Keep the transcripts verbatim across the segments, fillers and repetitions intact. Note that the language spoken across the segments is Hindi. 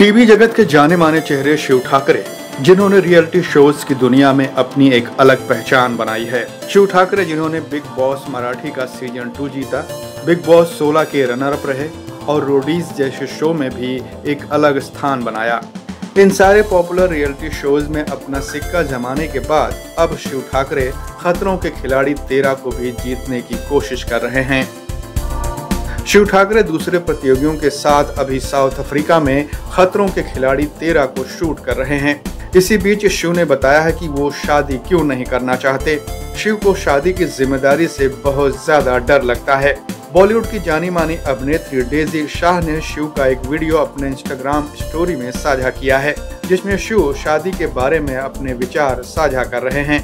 टीवी जगत के जाने माने चेहरे शिव ठाकरे, जिन्होंने रियलिटी शोज की दुनिया में अपनी एक अलग पहचान बनाई है। शिव ठाकरे जिन्होंने बिग बॉस मराठी का सीजन टू जीता, बिग बॉस सोलह के रनर अप रहे और रोडीज जैसे शो में भी एक अलग स्थान बनाया। इन सारे पॉपुलर रियलिटी शोज में अपना सिक्का जमाने के बाद अब शिव ठाकरे खतरों के खिलाड़ी तेरह को भी जीतने की कोशिश कर रहे हैं। शिव ठाकरे दूसरे प्रतियोगियों के साथ अभी साउथ अफ्रीका में खतरों के खिलाड़ी तेरह को शूट कर रहे हैं। इसी बीच शिव ने बताया है कि वो शादी क्यों नहीं करना चाहते। शिव को शादी की जिम्मेदारी से बहुत ज्यादा डर लगता है। बॉलीवुड की जानी मानी अभिनेत्री डेजी शाह ने शिव का एक वीडियो अपने इंस्टाग्राम स्टोरी में साझा किया है, जिसमें शिव शादी के बारे में अपने विचार साझा कर रहे हैं।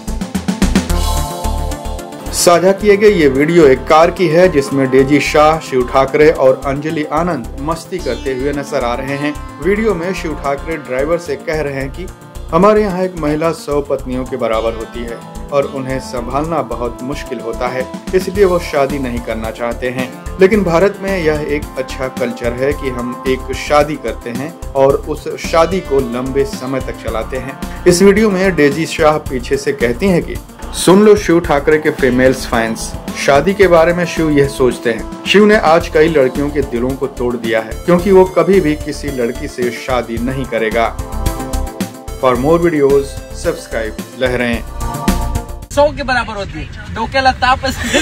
साझा किए गए ये वीडियो एक कार की है, जिसमें डेजी शाह, शिव ठाकरे और अंजलि आनंद मस्ती करते हुए नजर आ रहे हैं। वीडियो में शिव ठाकरे ड्राइवर से कह रहे हैं कि हमारे यहाँ एक महिला सौ पत्नियों के बराबर होती है और उन्हें संभालना बहुत मुश्किल होता है, इसलिए वो शादी नहीं करना चाहते हैं। लेकिन भारत में यह एक अच्छा कल्चर है कि हम एक शादी करते हैं और उस शादी को लंबे समय तक चलाते हैं। इस वीडियो में डेजी शाह पीछे से कहती हैं कि सुन लो शिव ठाकरे के फीमेल्स फैंस, शादी के बारे में शिव यह सोचते हैं। शिव ने आज कई लड़कियों के दिलों को तोड़ दिया है, क्योंकि वो कभी भी किसी लड़की से शादी नहीं करेगा। फॉर मोर वीडियोस सब्सक्राइब लहरें। सौ के बराबर होती है, डोकेला ताप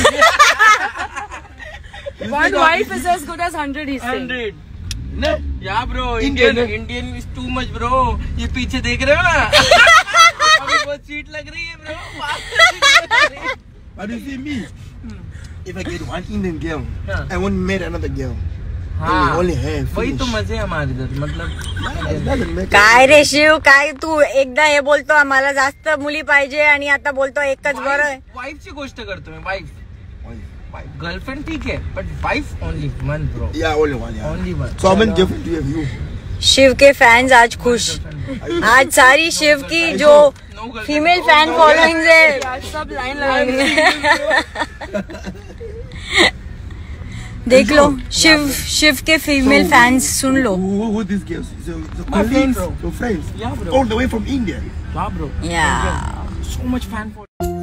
One wife is as good as hundred, he said. hundred. No, yeah bro, Indian Indian is too much bro. ये पीछे देख रहे हो ना? अभी बहुत स्वीट लग रही है bro. But you see me, if I get one Indian girl, I won't marry another girl. हाँ, only have वही तो मजे हमारे इधर, मतलब काय रे शिव, काय तू एकदा हे बोलतो आम्हाला जास्त मुली पाहिजे आणि आता बोलतो एकच बरं आहे। वाइफची गोष्ट करतो मी, वाइफ गर्लफ्रेंड ठीक है, but wife only one bro. Yeah, only one. Yeah. Only one. So how many girlfriends do you have? You? Shiv के फैंस आज खुश, आज सारी शिव की जो फीमेल फैन फॉलोइंग है सब लाइन लगाएंगे। देख लो शिव शिव के फीमेल फैंस सुन लो। Who, who these girls? So, so My friends, bro. Your friends? Yeah, bro. All the way from India. Yeah, bro. Yeah. So much fan for.